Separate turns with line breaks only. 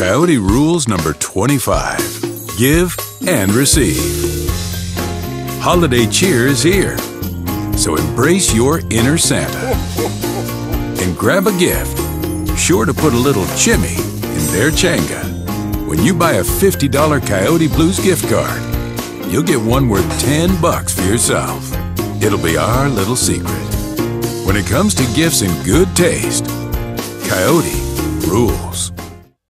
Coyote rules number 25. Give and receive. Holiday cheer is here, so embrace your inner Santa. And grab a gift, sure to put a little chimmy in their changa. When you buy a $50 Coyote Blues gift card, you'll get one worth $10 for yourself. It'll be our little secret. When it comes to gifts in good taste, Coyote rules.